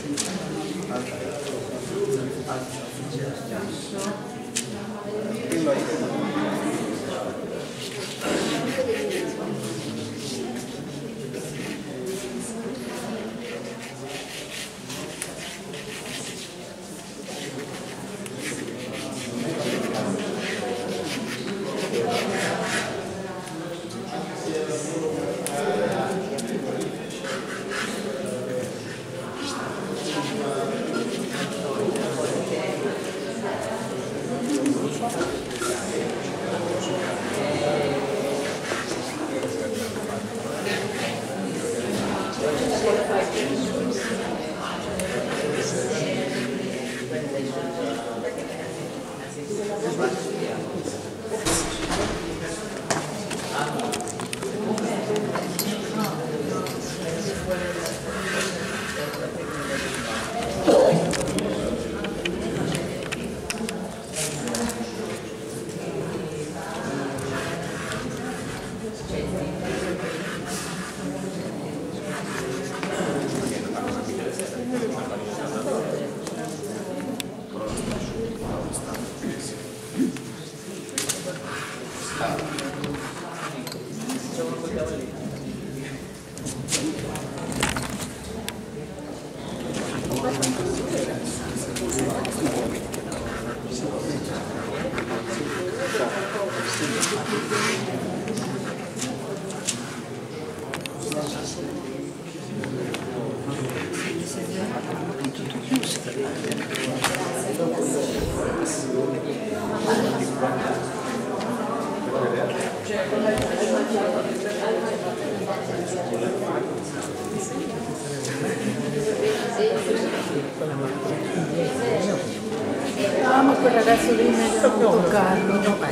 Ma quel ragazzo lì meglio non toccarlo.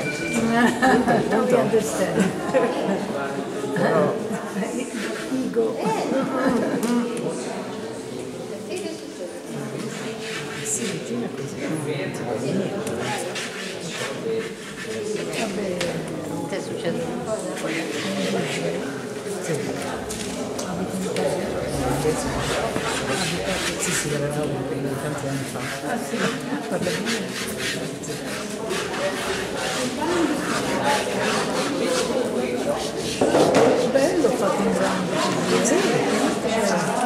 Non mi understand. Igo. Sì, gira così. Vabbè, non ti è successo una cosa? Sì. Sì, sì, lavoravo tanti anni fa. Ah sì? Parla bello fatto in grande. Sì.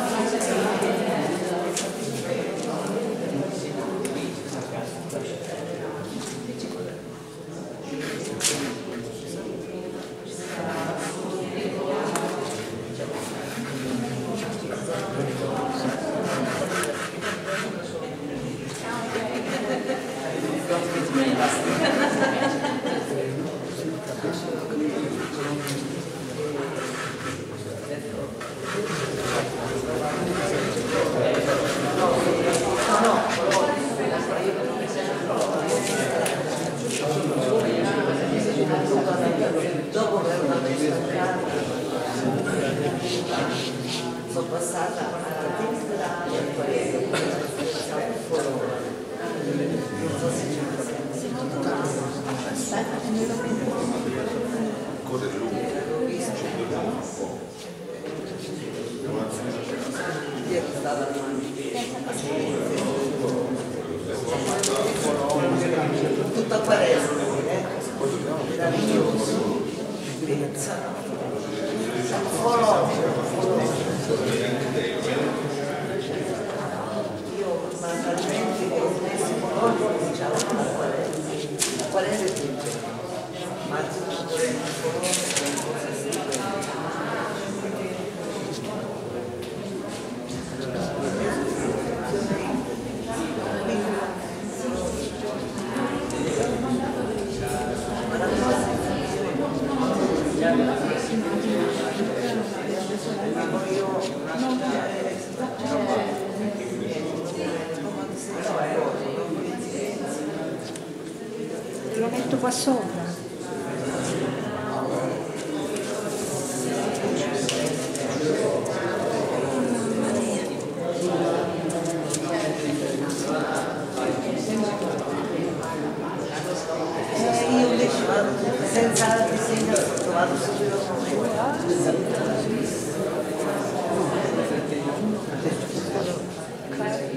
Sono passata alla destra e poi corre lungo, tutto a Quaresima, meraviglioso. Io mentalmente che ho messo oggi diciamo la Quaresima è tutto. Lo metto qua sopra. Io invece vado senza disegno, vado subito con me.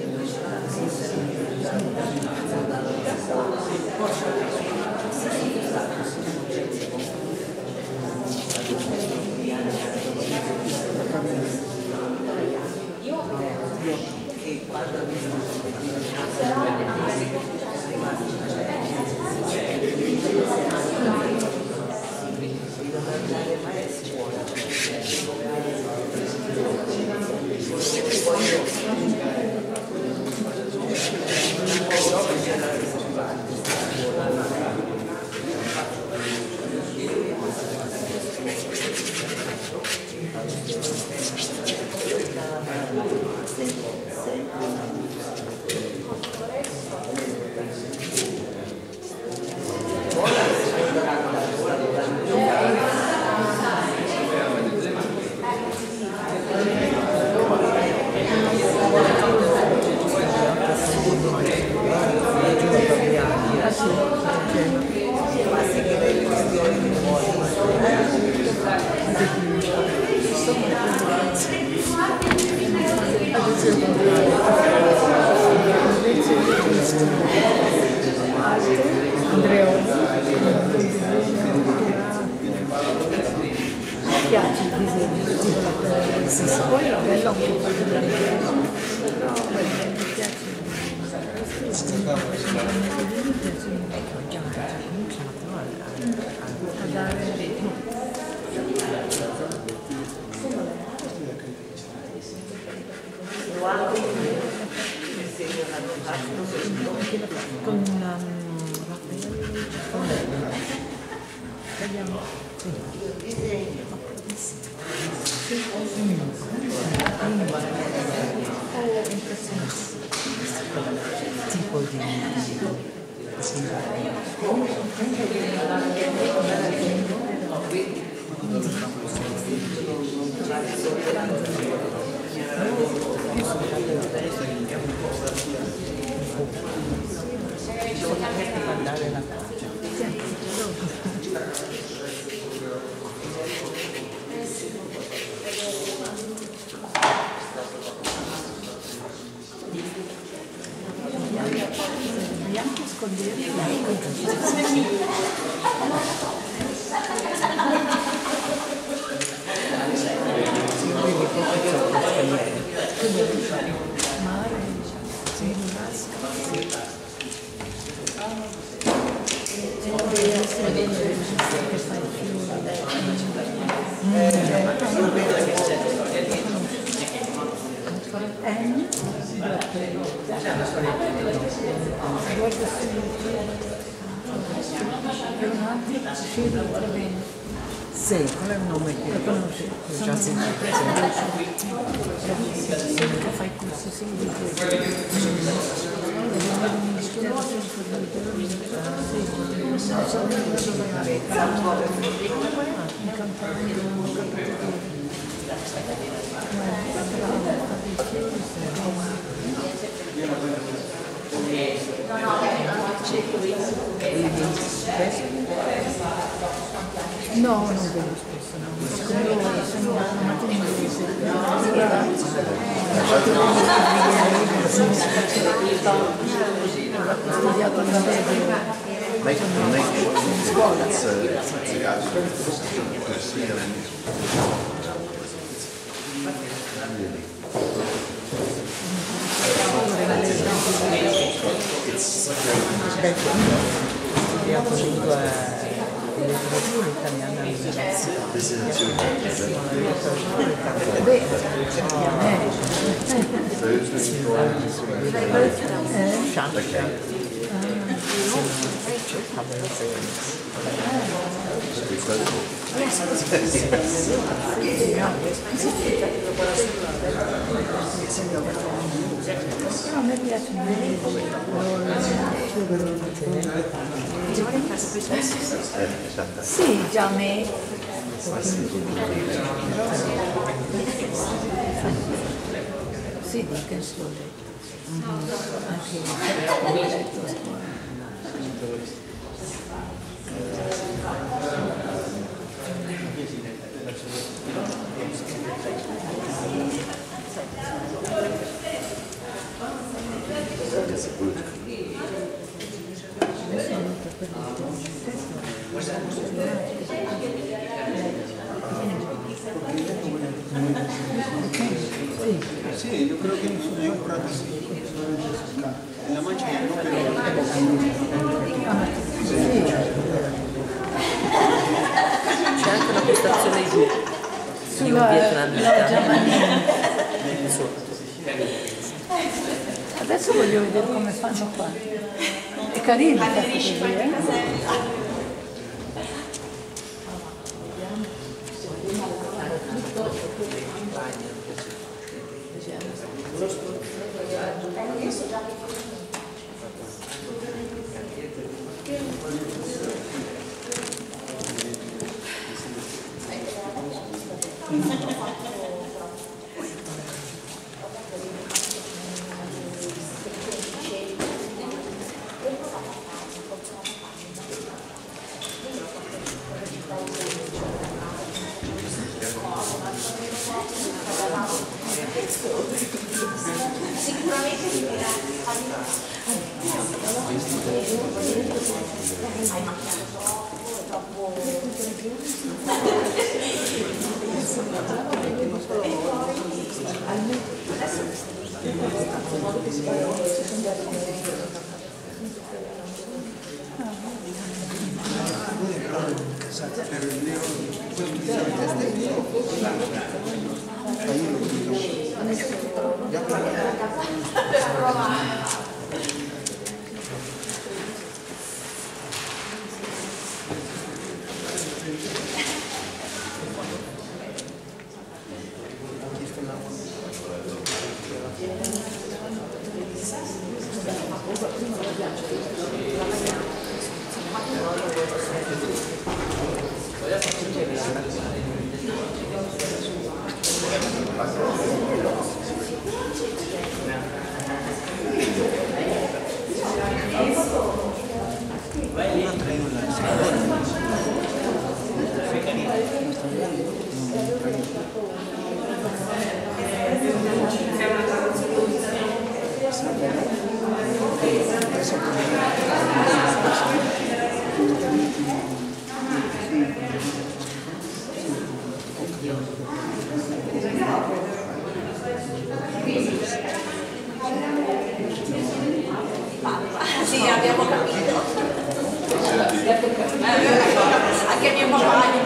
Sì, qual è il nome che lo conosci? Già sentito. Fai corso no, non vedo spesso, no. Siccome loro sono una mattina inglese, ho studiato in inglese. Scuola. Studiato lingua italiana all'università. Beh, a me piace sì, già a me sì, Dickens l'ho letto anche Sí, yo creo que yo por aquí sí. En la mancha ya no, pero... C'è anche una postazione giù di un vietnamita. Adesso voglio vedere come fanno qua. È carino fatto così, Sì, abbiamo capito. Anche mio papà mi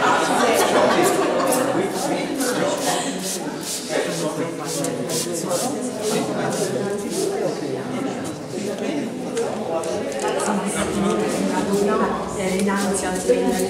innanzi al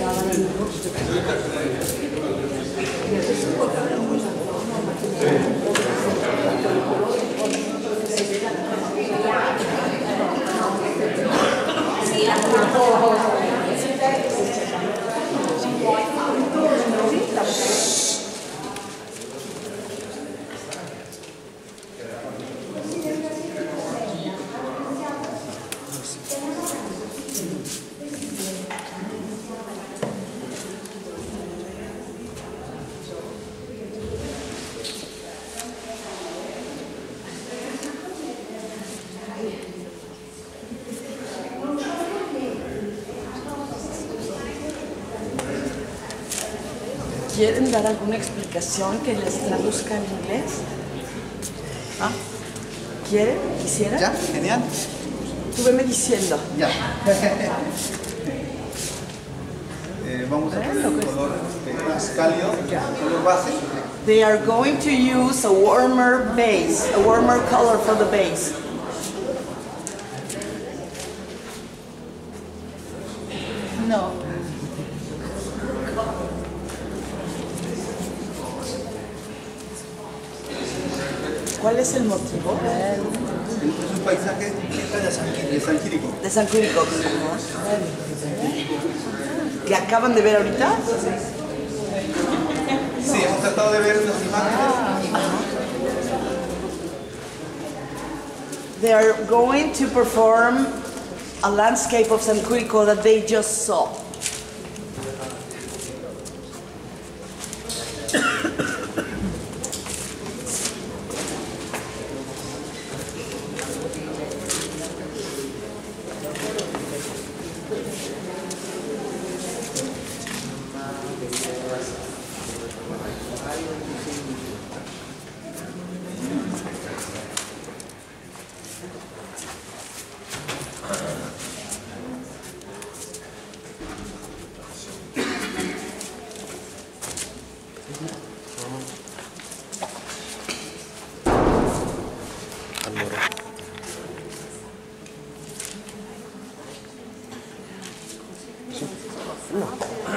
¿Quieren dar alguna explicación que les traduzca en inglés? ¿Ah? ¿Quieren? ¿Quisieran? Ya, genial. Tú veme diciendo. Ya. Vamos a poner un color más cálido, color base. They are going to use a warmer base, a warmer color for the base. No. ¿Cuál es el motivo? Es un paisaje de San Quirico. De San Quirico. ¿Que acaban de ver ahorita? Sí, hemos tratado de ver las imágenes. They are going to perform a landscape of San Quirico that they just saw.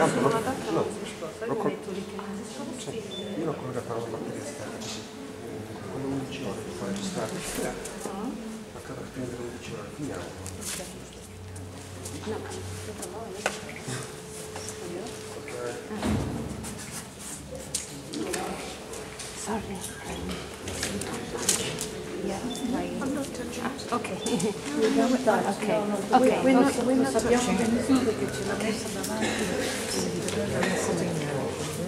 sono adatta alla risposta, io metto lì che non risposta. Io l'ho collegata alla batteria esterna, con 11 ore per fare registrare. A cada prendere 11 ore, finiamo. No, aspetta, no, sorry. Yeah, ok. Lo sappiamo benissimo perché ce l'ha messa davanti, quindi l'ha messa bene.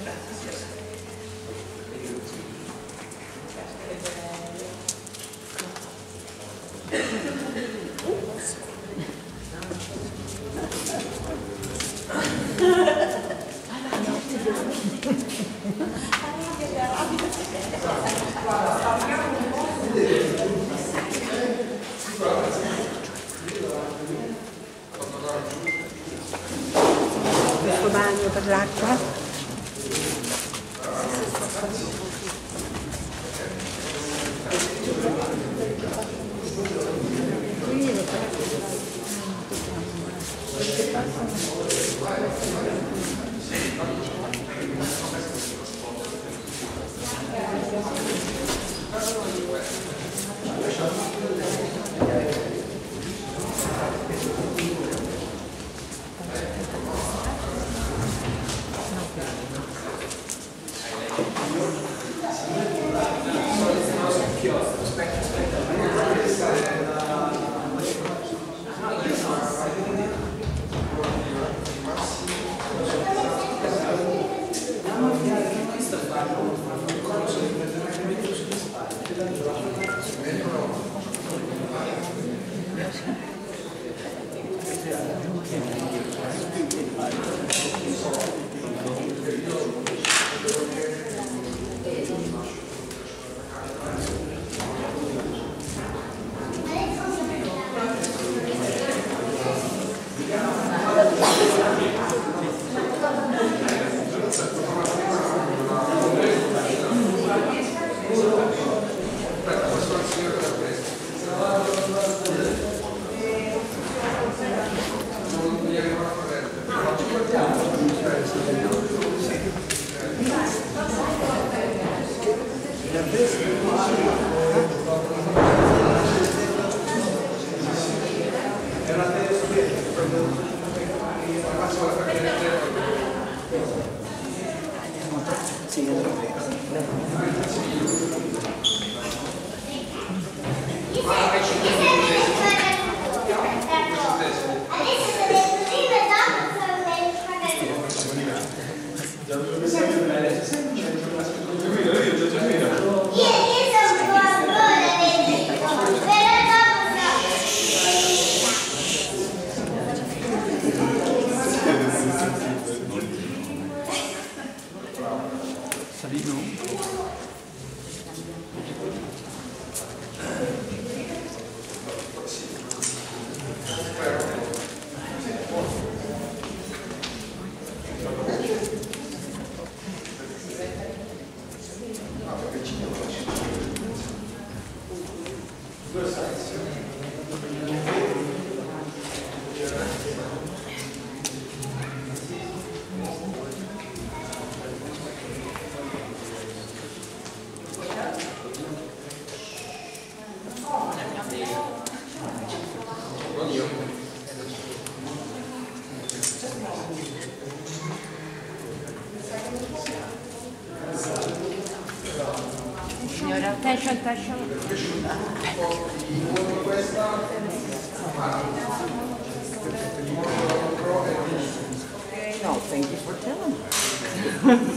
Questo bagno per l'acqua. Attention. No, thank you for telling me.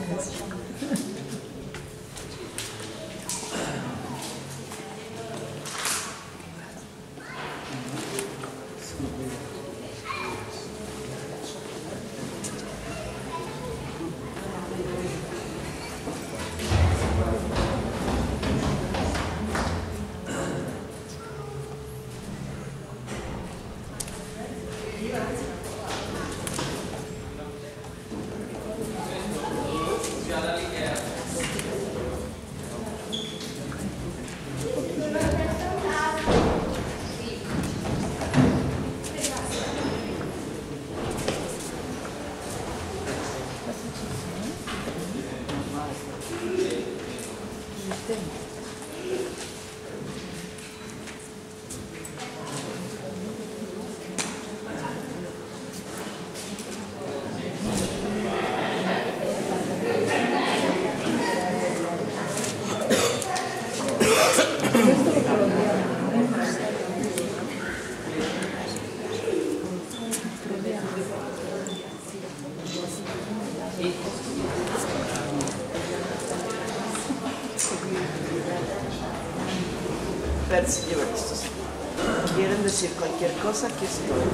¿Quieren decir cualquier cosa? Aquí estoy.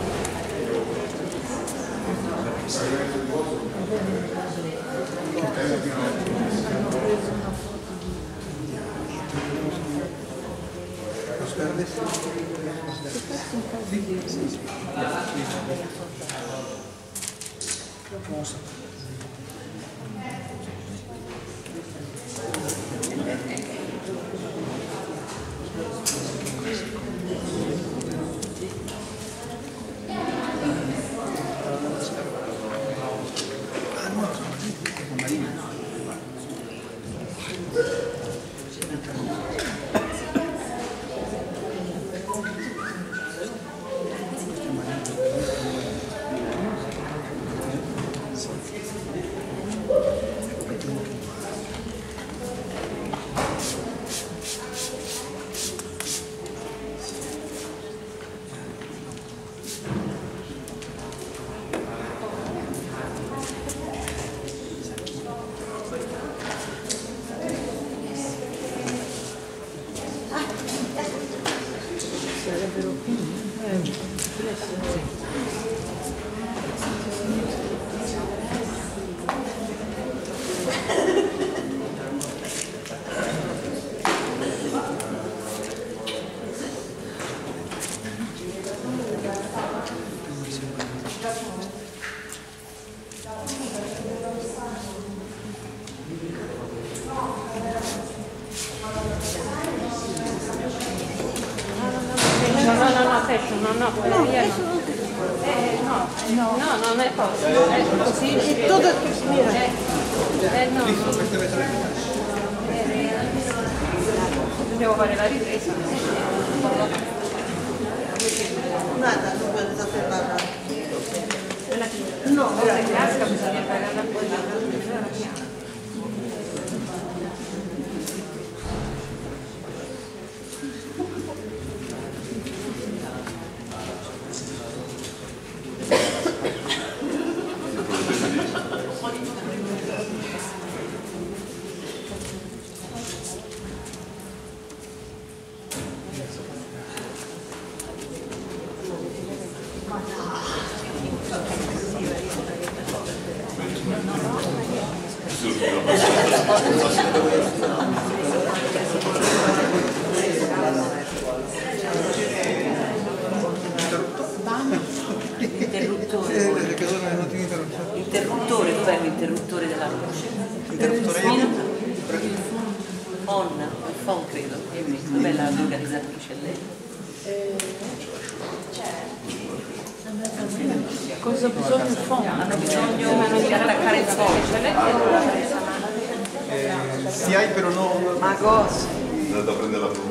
Los verdes. Vamos a... No, non è posto. È così. Todo, mira. No. Devo fare la ripresa. Nada, no puedes hacer nada. No, se casca bisogna pagarla poi la Interruttore, dov'è l'interruttore della luce? Interruttore On, il phon credo. Dov'è l'organizzatrice lei? Cosa bisogna fare? Hanno bisogno di attaccare il phon. Si hai però no... Ma cosa? Andate a prendere la prova.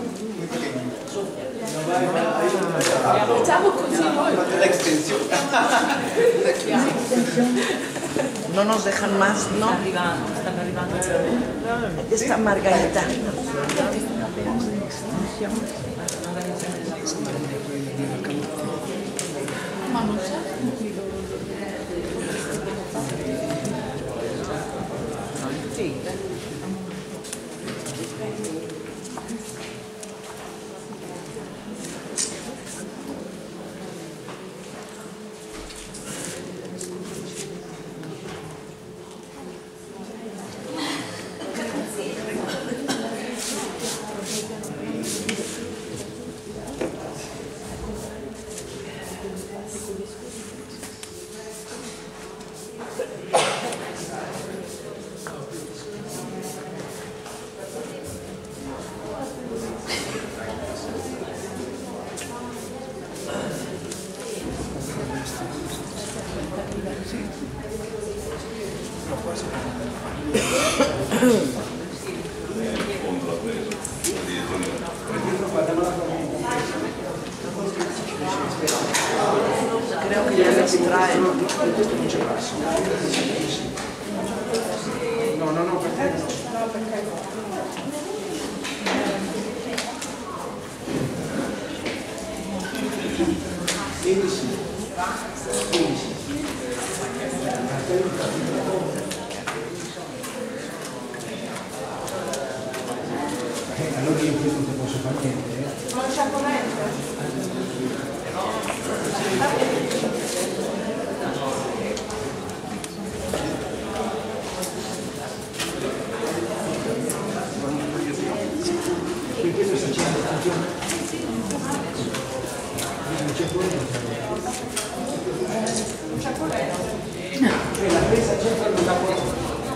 Facciamo così noi. L'extensione. No nos dejan más, ¿no? Stanno arrivando. Esta Margarita. Ma non c'è Sì. Creo que ya se trae. No, no, no, perché no? Allora io qui non ti posso fare niente. Non c'è corrente. Perché questo c'è funzione? Non c'è corrente. Non c'è corrente. La presa c'entra non da fuori.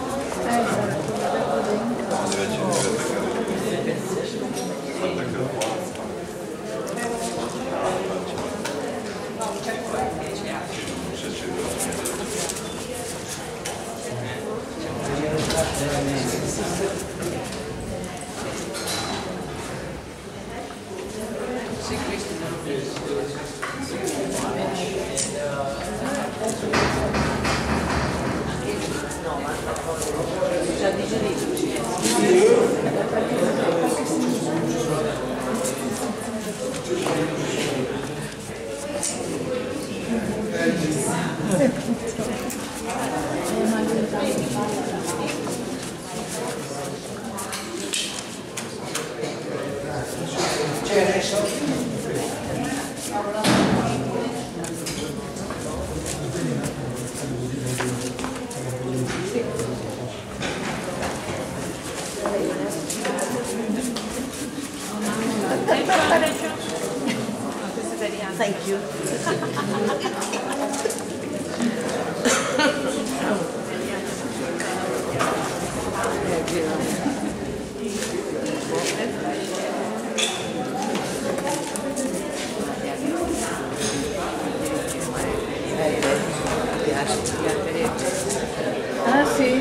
Thank you. Ah sì?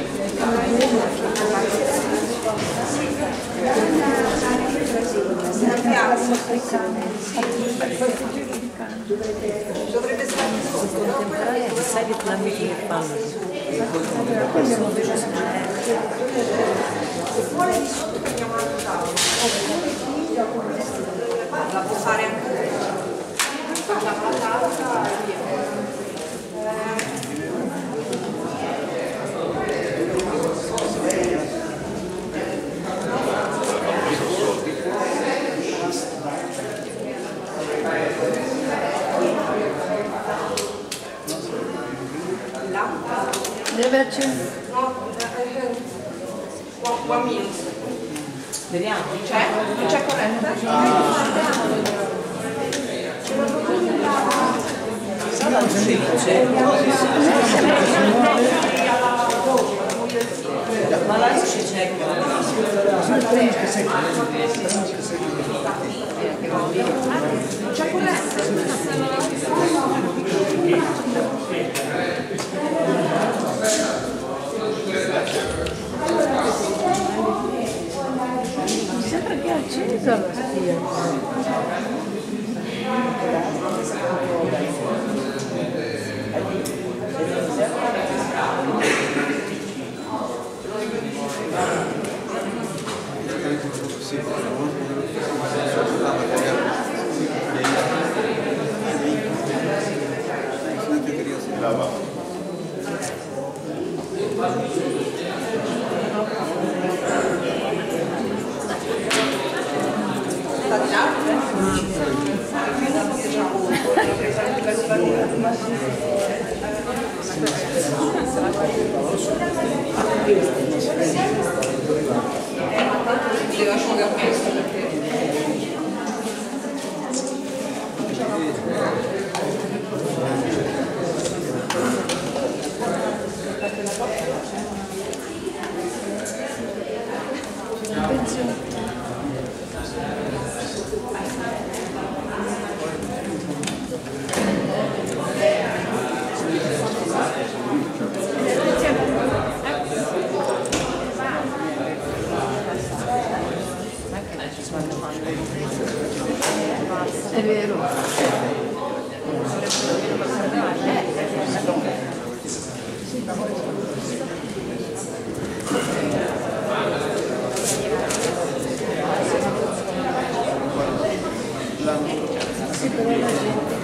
Dovrebbe stare Contemporanea, sai che tramite che fanno? Fuori di sotto prendiamo un altro tavolo. La può fare anche lei. Facciamo la tavola e via. Deve accendere. No, one minute. Vediamo. C'è? Non c'è corrente? Sarà un felice. Ma la luce c'è Non c'è corrente? Mi sembra che è accesa la spia. Devo asciugare questo perché... È vero. Sì, però la gente...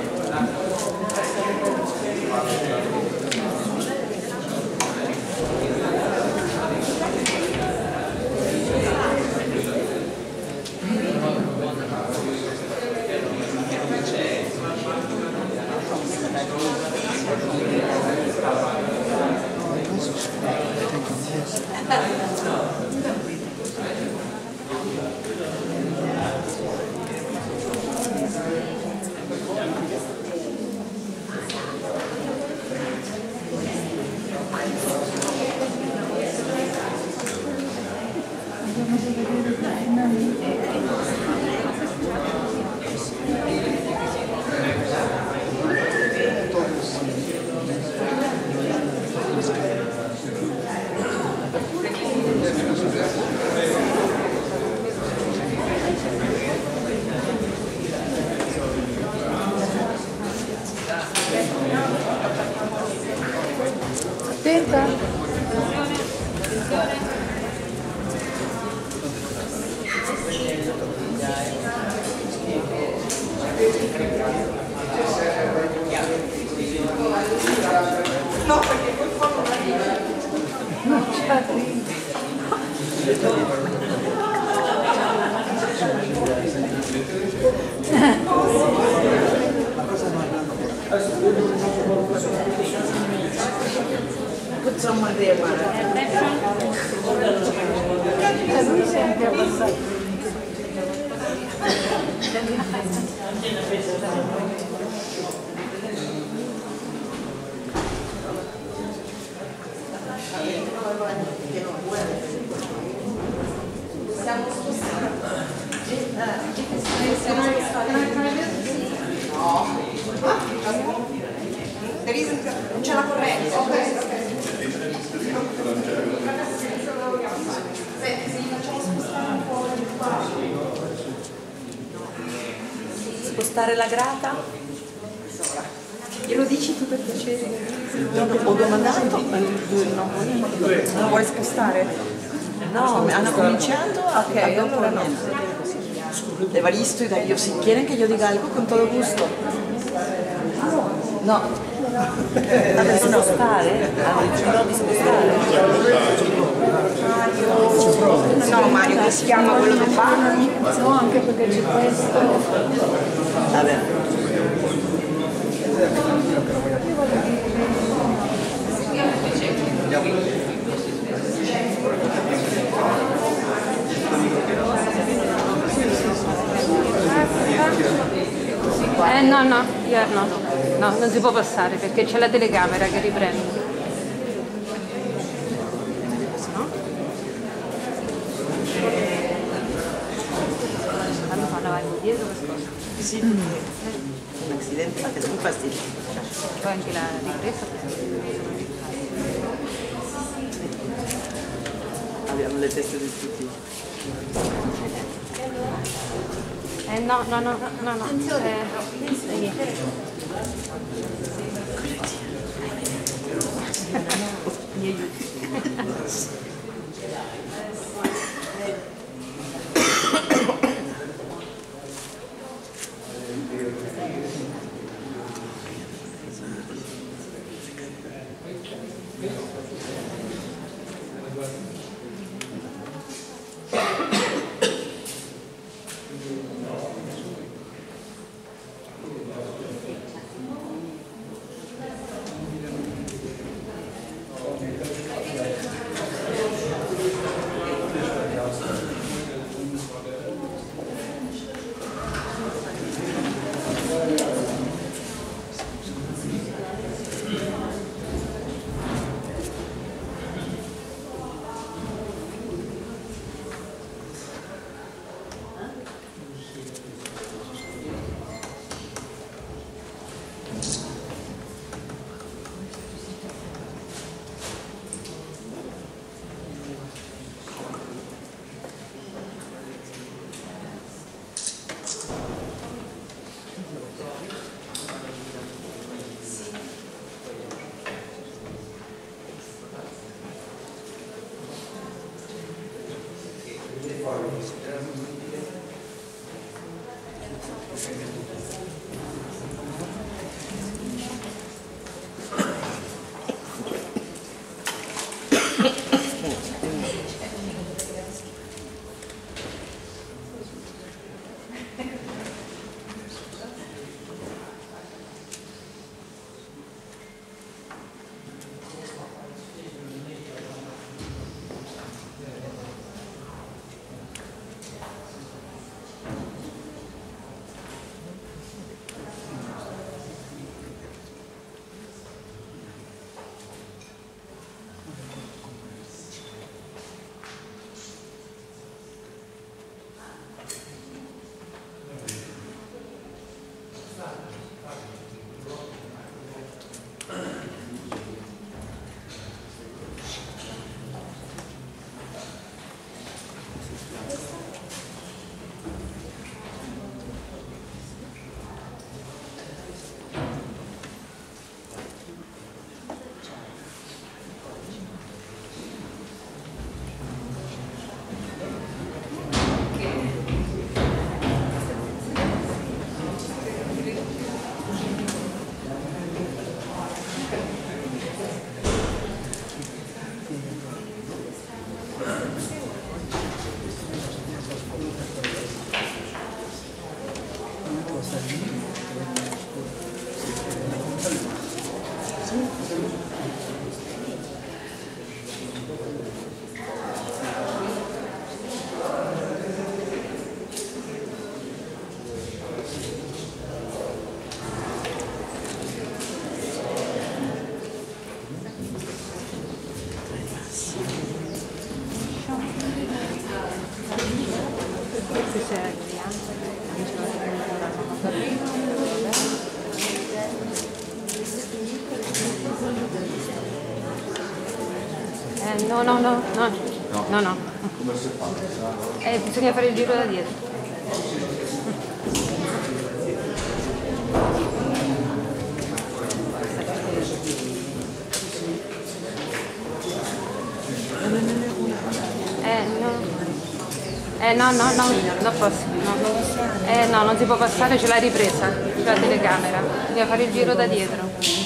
Attenta. No, perché poi fanno una vita. Non ci arrivi. Put someone there, guarda. Lui si è anche abbassato. Siamo spostati. No. Non c'è la corrente. Senti, se facciamo spostare un po' di qua. Spostare la grata? Glielo dici tu per piacere? Ho domandato, Non vuoi spostare? no, hanno cominciado Ok, allora no. Evaristo y Darío, si quieren que yo diga algo, con todo gusto. No. Per spostare? No, di spostare. No, Mario, che si chiama quello del bar? No, anche perché c'è questo. Vabbè. No, no, no, non si può passare perché c'è la telecamera che riprende. Fanno avanti e dietro questa cosa. Sì, un accidente, anche un fastidio. Poi anche la ripresa. Abbiamo le teste di tutti. No. Mi aiuti. No, no, no, no, no, no. Bisogna fare il giro da dietro. No, no, no, non posso. No. No, non si può passare, c'è la ripresa, c'è la telecamera. Bisogna fare il giro da dietro.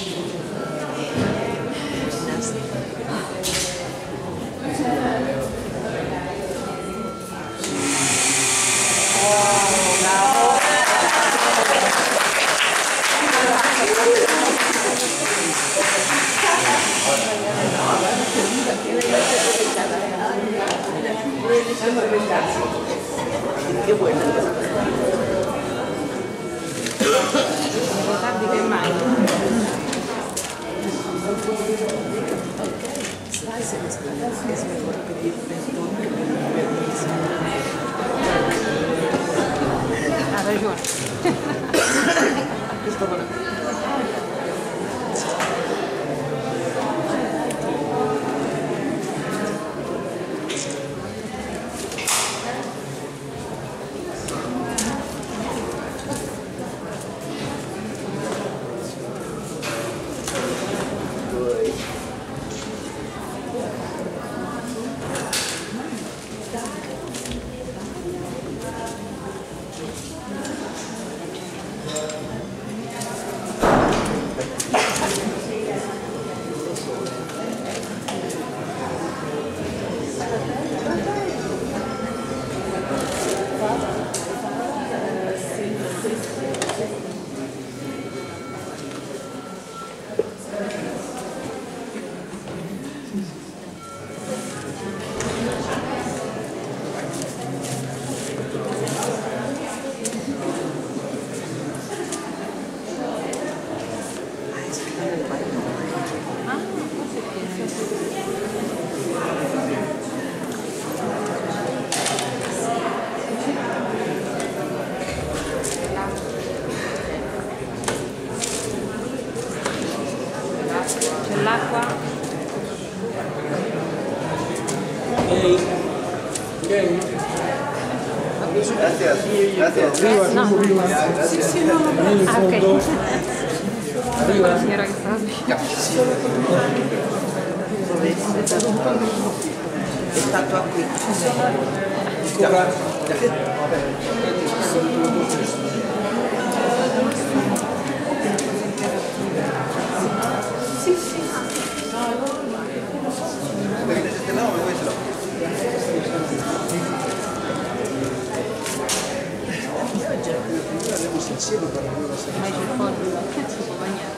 Che buona. Tardi che mai. Ha ragione. C'è l'acqua. No, no. Ah, ok. La signora che sta È stato qui. Mai c'è il fondo, non si può bagnare.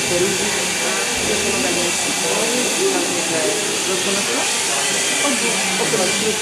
Io sono da Messico, lo conosco? Oddio, ho conosciuto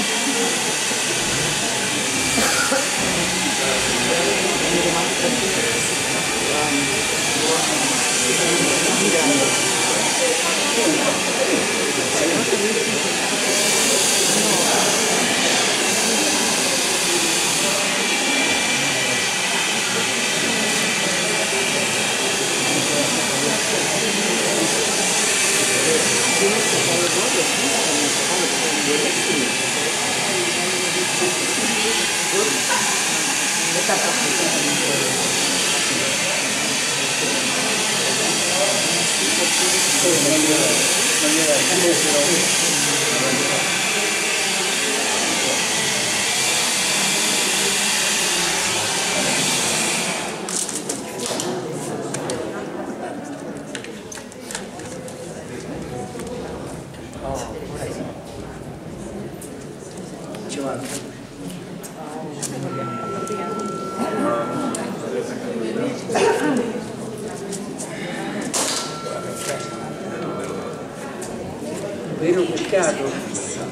Vero pescato?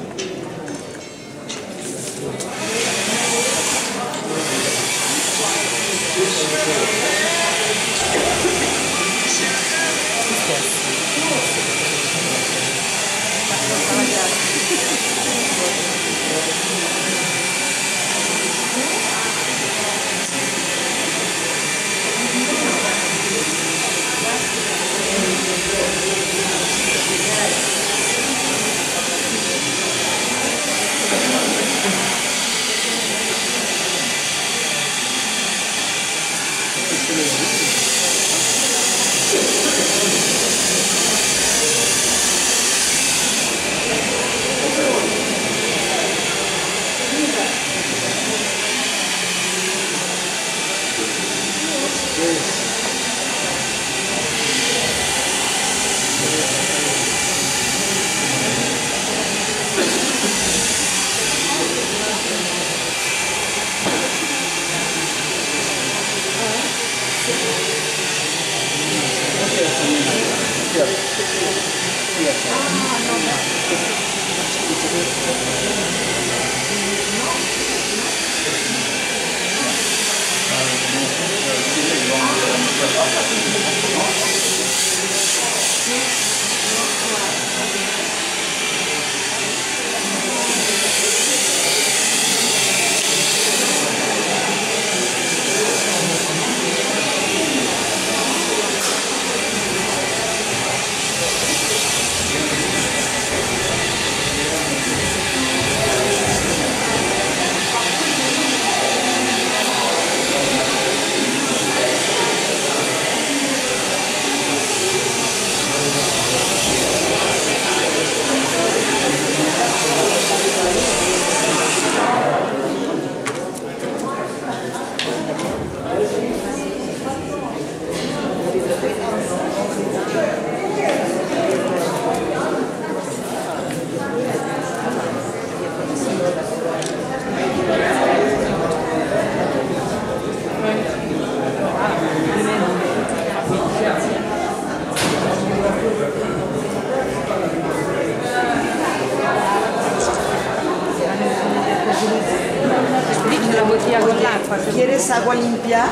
¿Quieres agua limpia?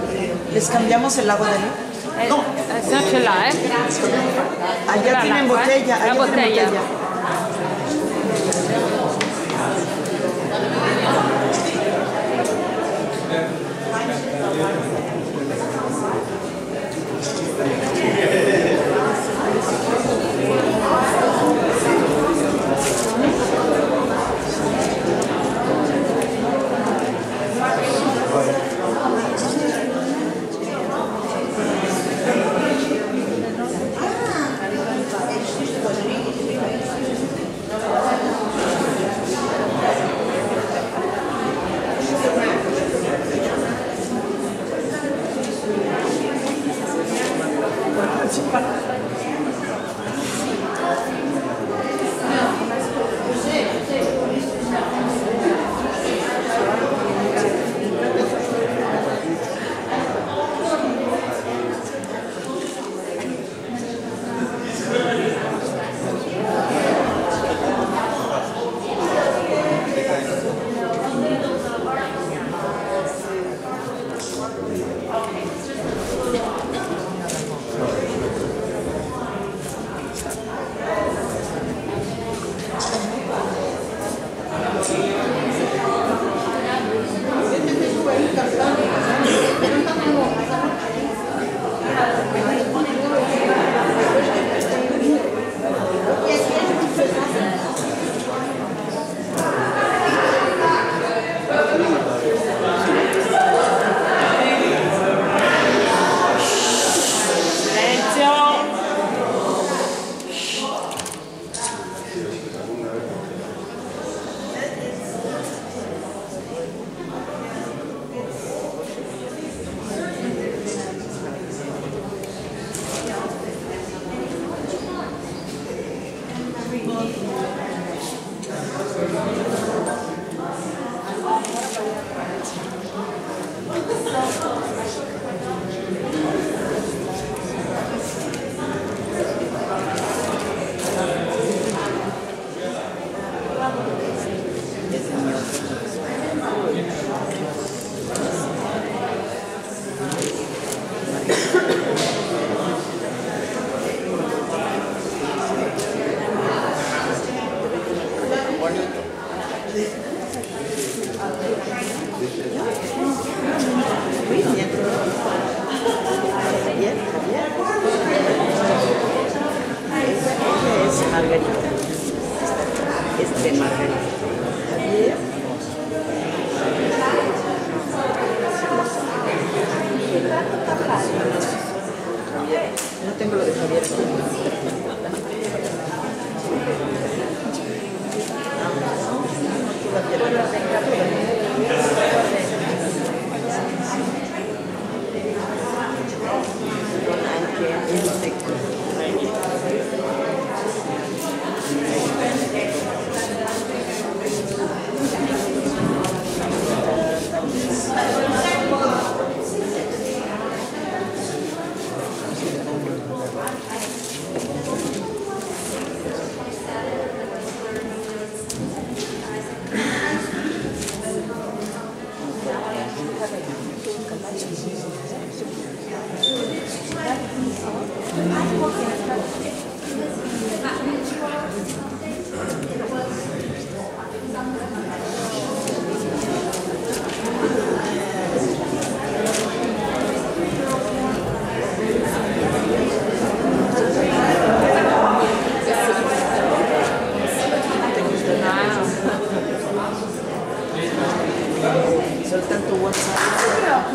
¿Les cambiamos el agua de ahí? No. Se no ce l'ha, Allá tienen l'acqua, botella. La allá tienen botella. Soltanto WhatsApp.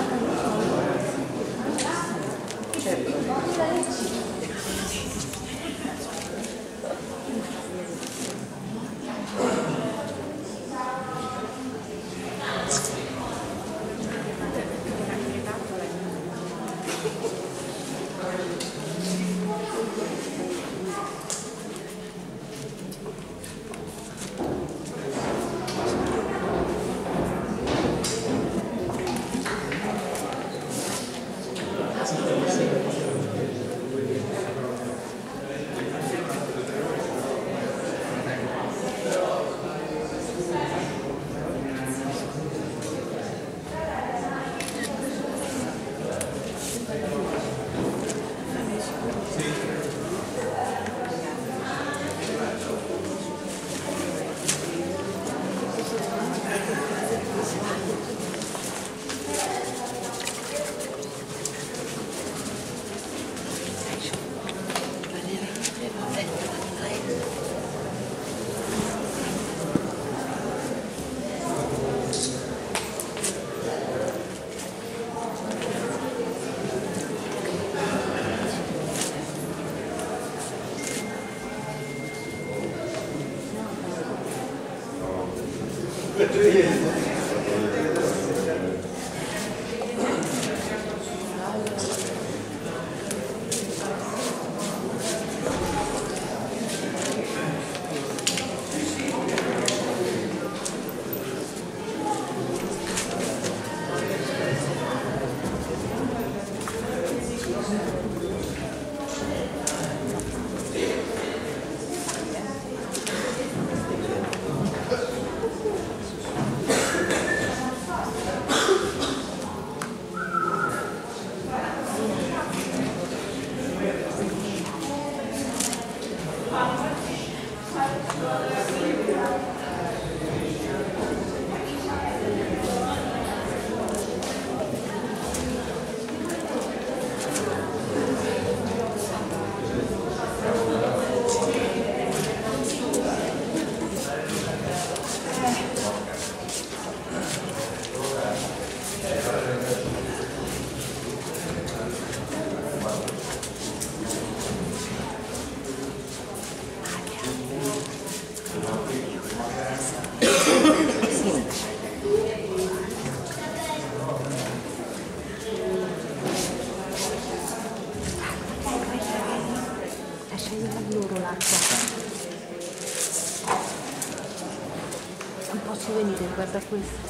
Non posso venire, guarda questo.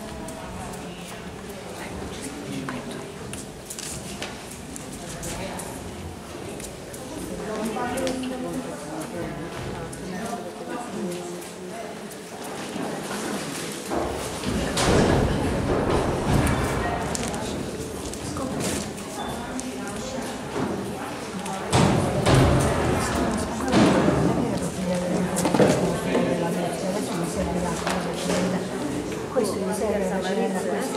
Questo mi serve la cena, questo.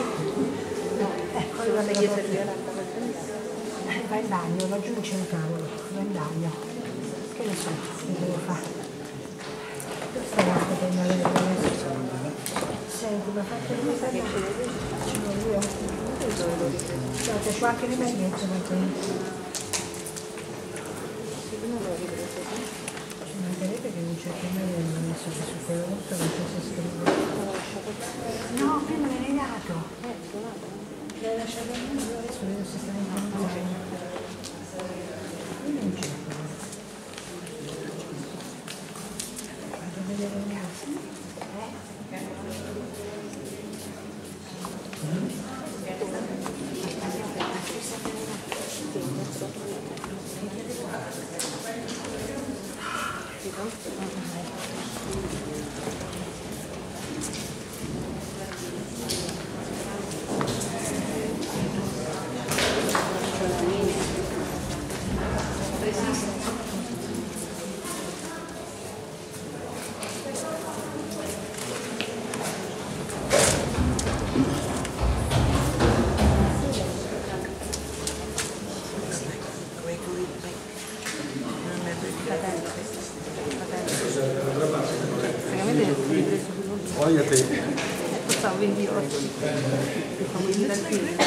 Va in bagno, laggiù non c'è un tavolo, va in bagno. Che ne so, che devo fare? Questa è la cosa che mi aveva senti, ma fate come fai? Ci voglio io. C'ho anche le magliette, ma Ci mancherebbe che non c'è più mai hanno messo che su quello volta non c'è scritto. No, prima me l'hai dato. L'hai lasciato a me, adesso vedo se sta in controllo. Non c'è. Vado a vedere in casa. Poi a te. Stavo 28. Stiamo in tranquilli.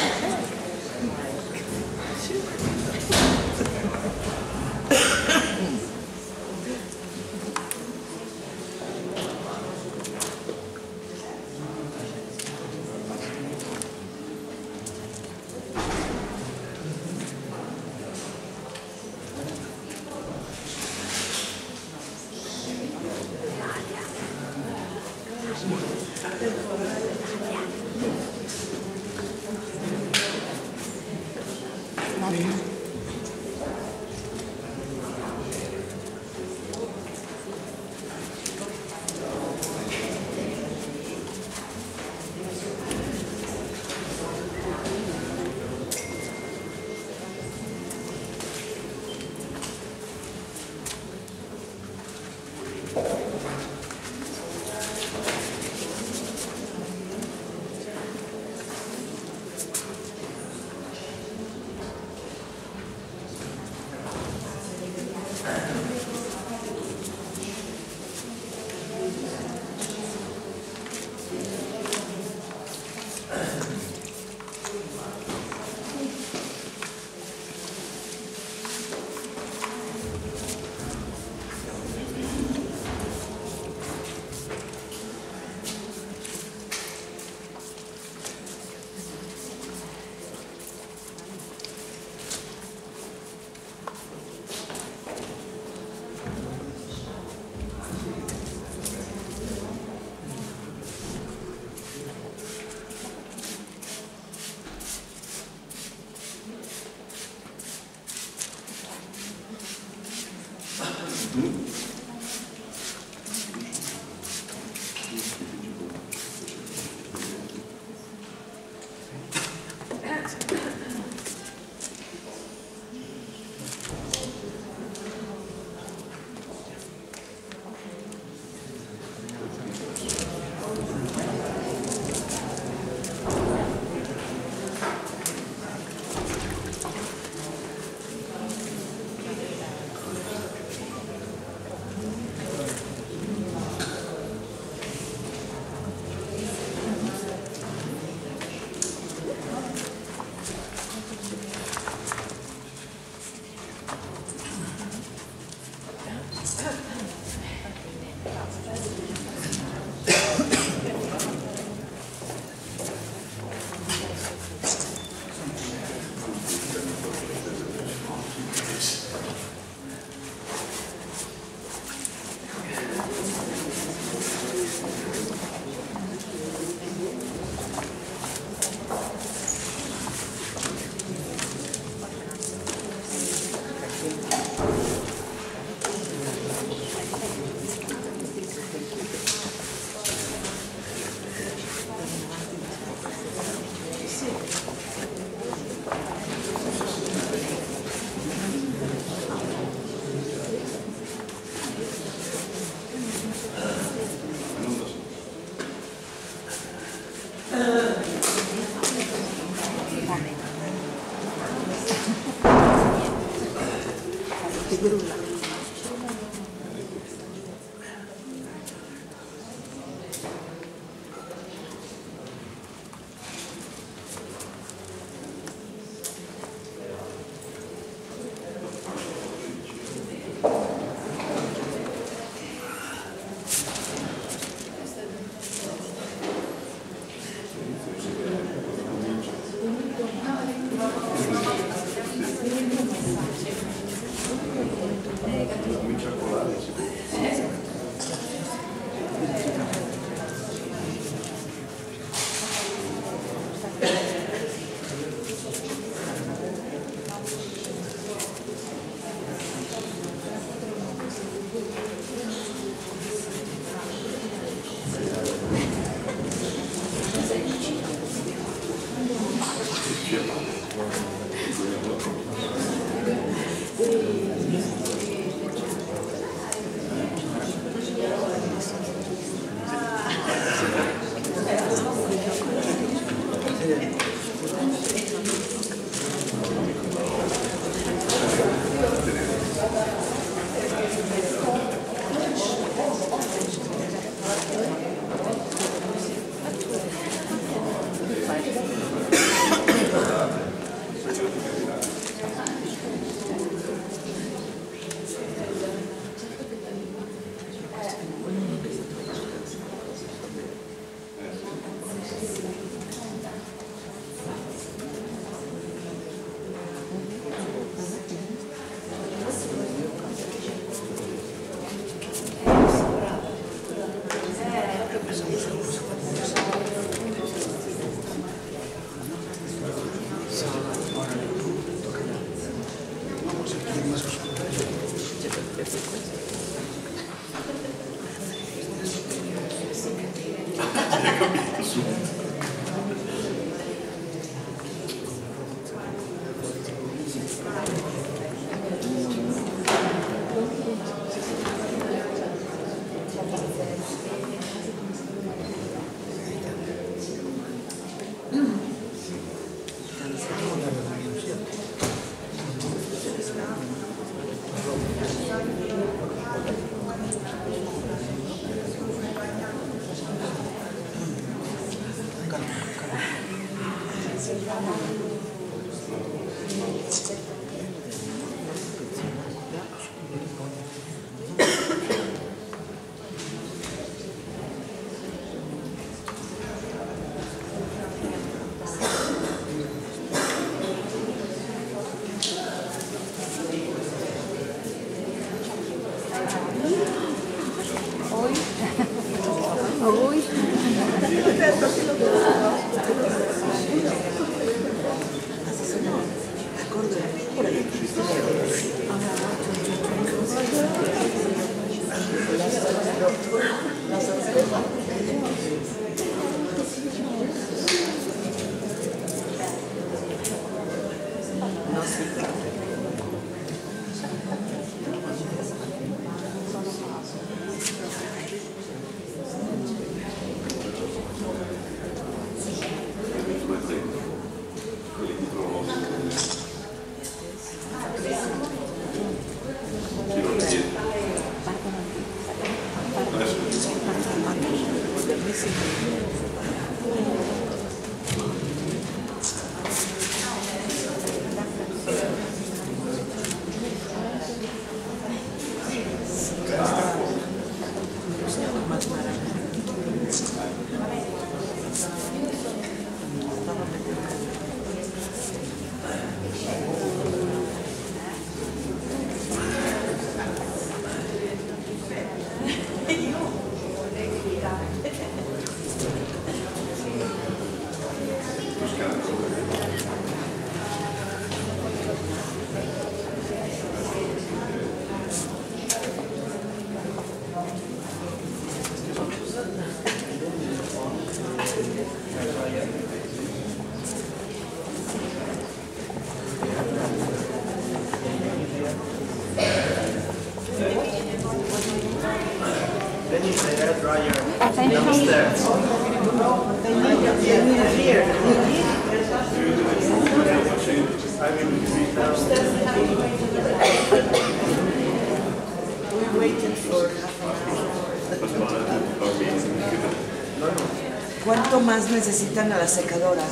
¿Cuánto más necesitan a la secadora?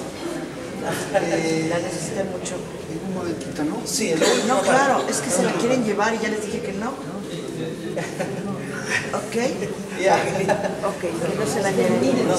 La necesitan mucho. Un momentito, ¿no? Sí, no, claro, es que se la quieren llevar y ya les dije que no. ¿Ok? Ok, que no se la lleven.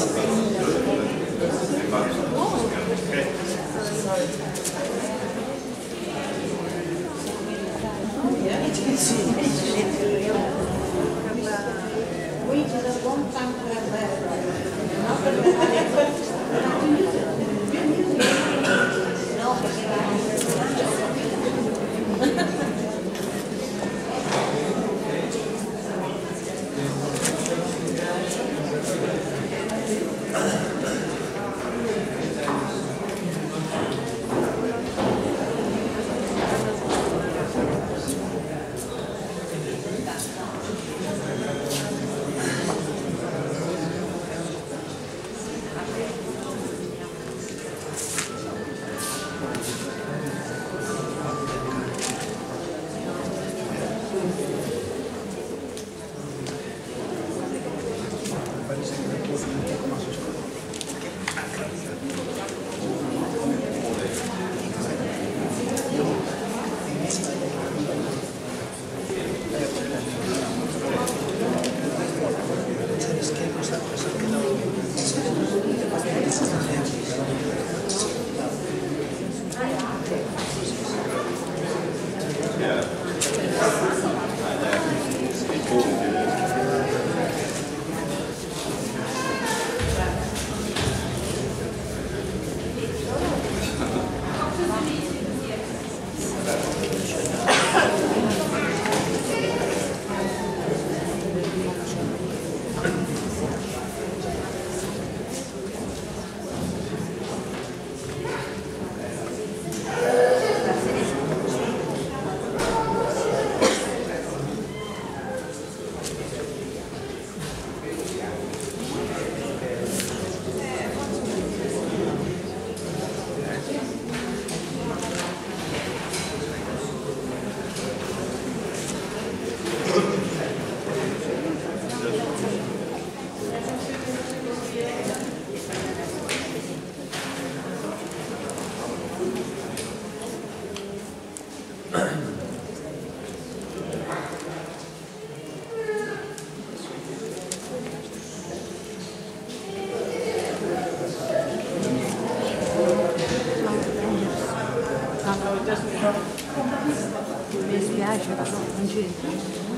Mi spiace, però non c'entra.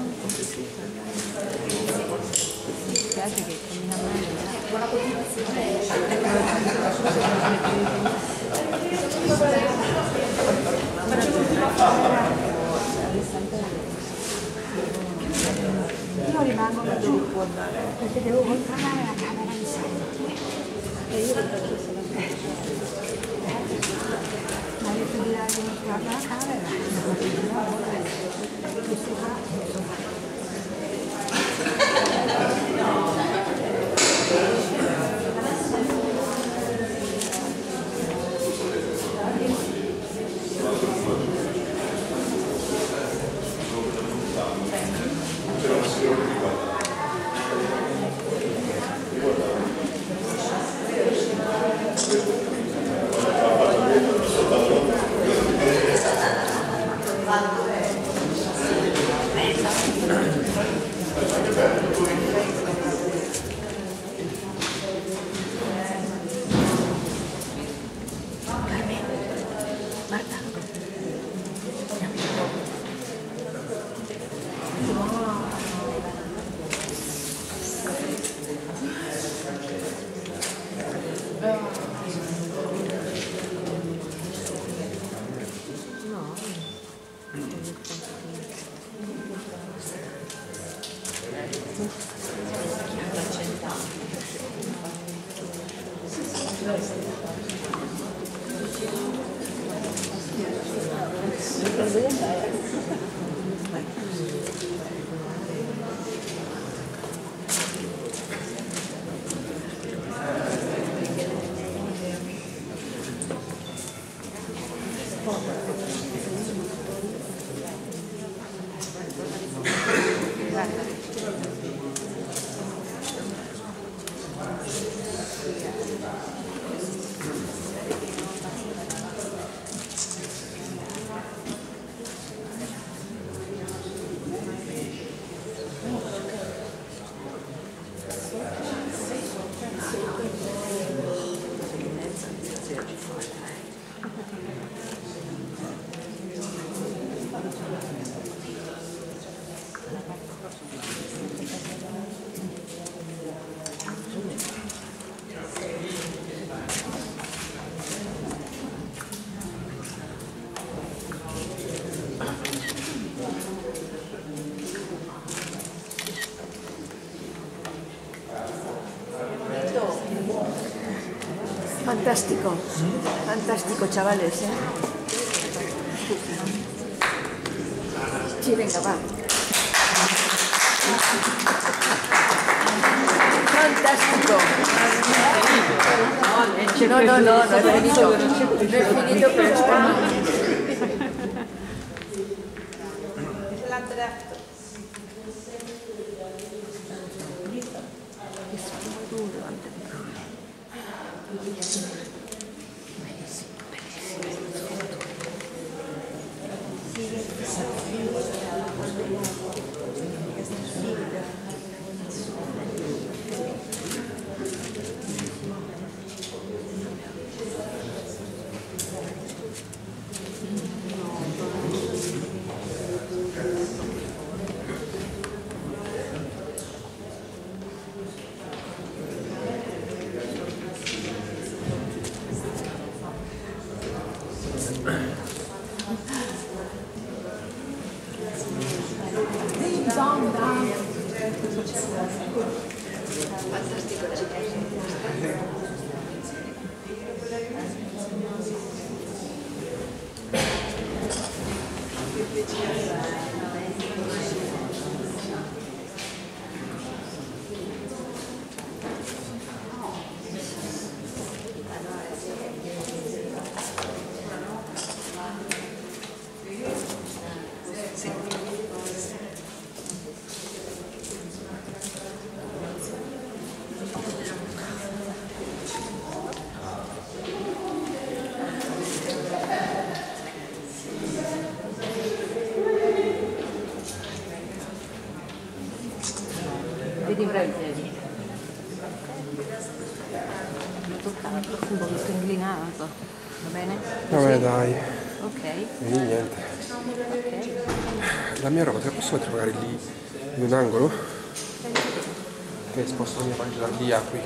Mi spiace che cammina male. Buona continuazione. Io rimango giù perché devo controllare la camera di sangue. E io lo faccio solamente. Ma ho detto di dargli mostrare la camera, questi qua sono. Fantástico, fantástico, chavales, ¿eh? Sí, venga, va. Fantástico. No, no es finito. No es finito, pero es fantástico. Vedi ora i piedi. Tocca un po' inclinato, va bene? Vabbè dai. Ok. E niente. La mia roba te la posso mettere magari lì in un angolo? E sposto la mia pagina da lì a qui.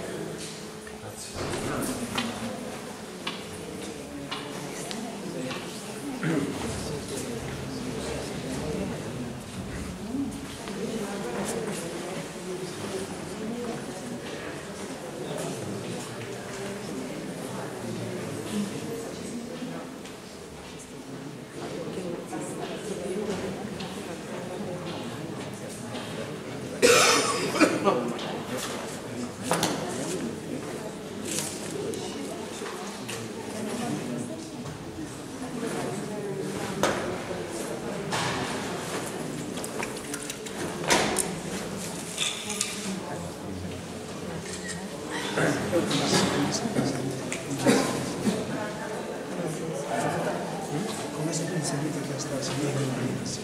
Come si pensa di questa signora?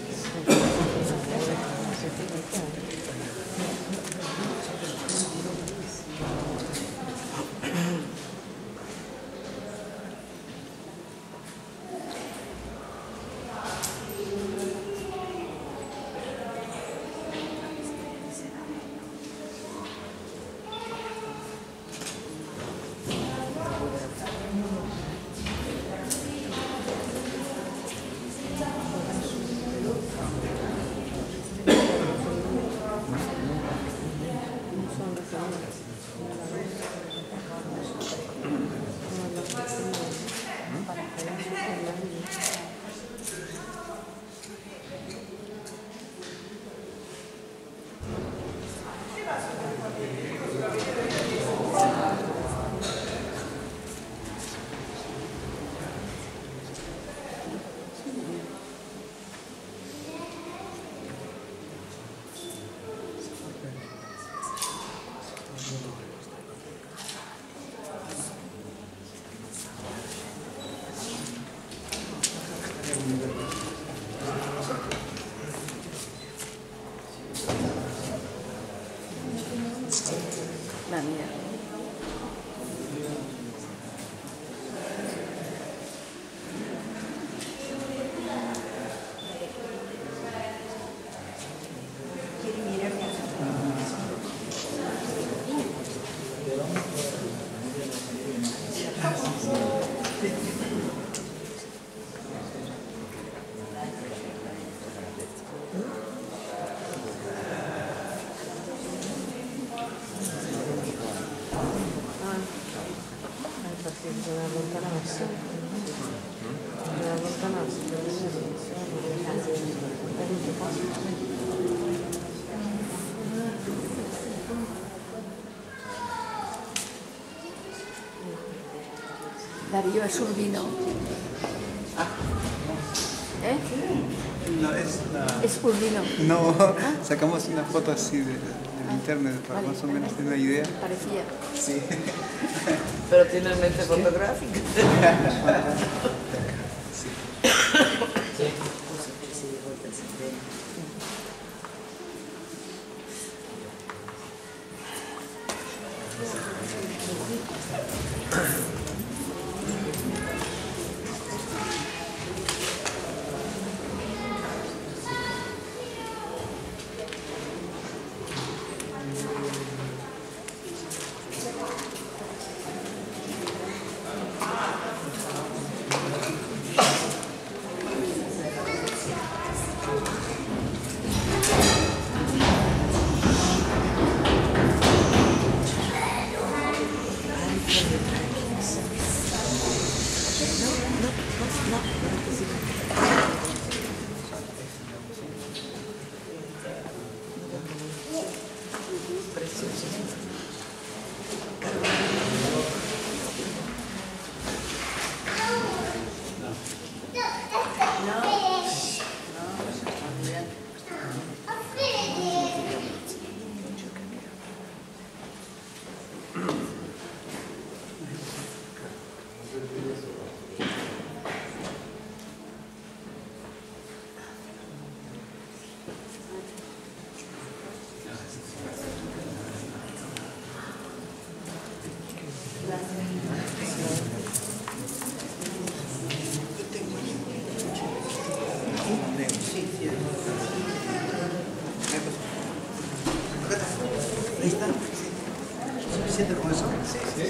La mia. Bisogna allontanarsi, Darío es urbino. ¿Eh? No, Es urbino. no, sacamos una foto así del internet para más o menos tener una idea. Parecía. Sí. Pero tiene mente fotográfica. Ahí está. ¿Suficiente con eso? Sí.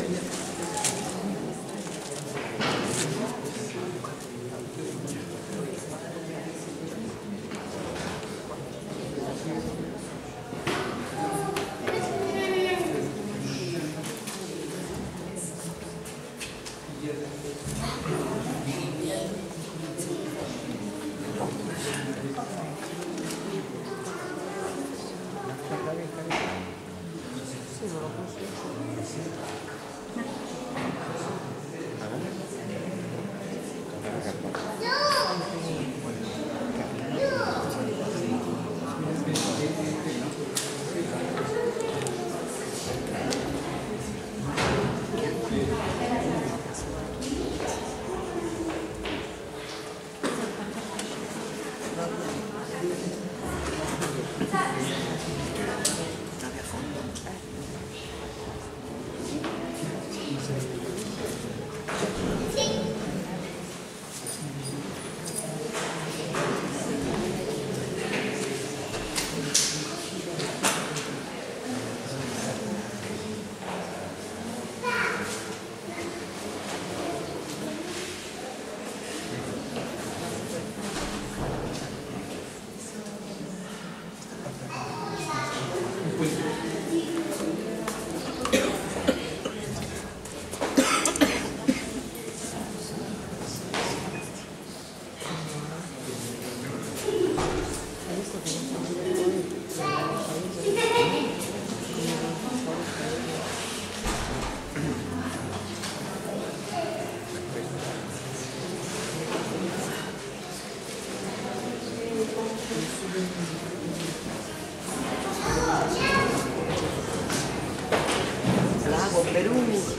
Lago Perú.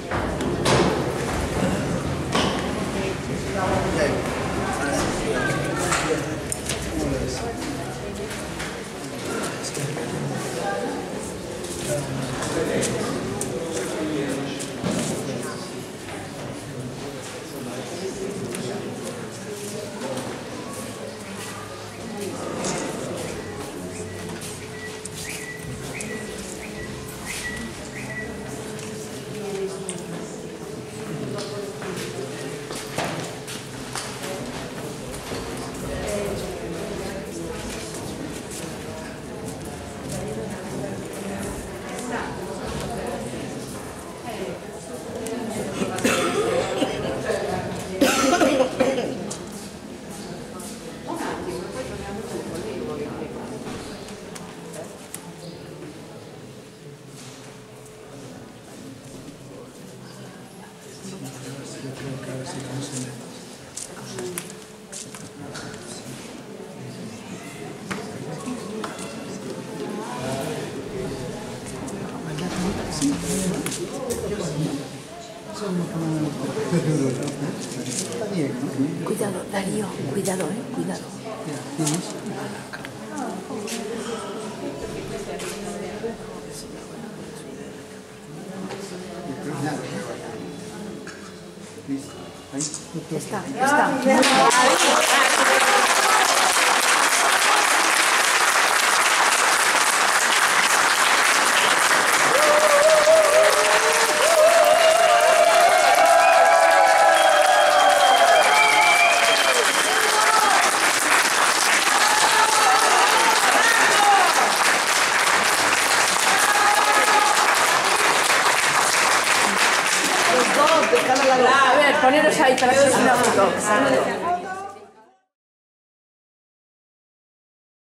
Cuidado, Darío, cuidado, cuidado. Está. Los dos de cada lado. A ver, poneros ahí para hacer una foto.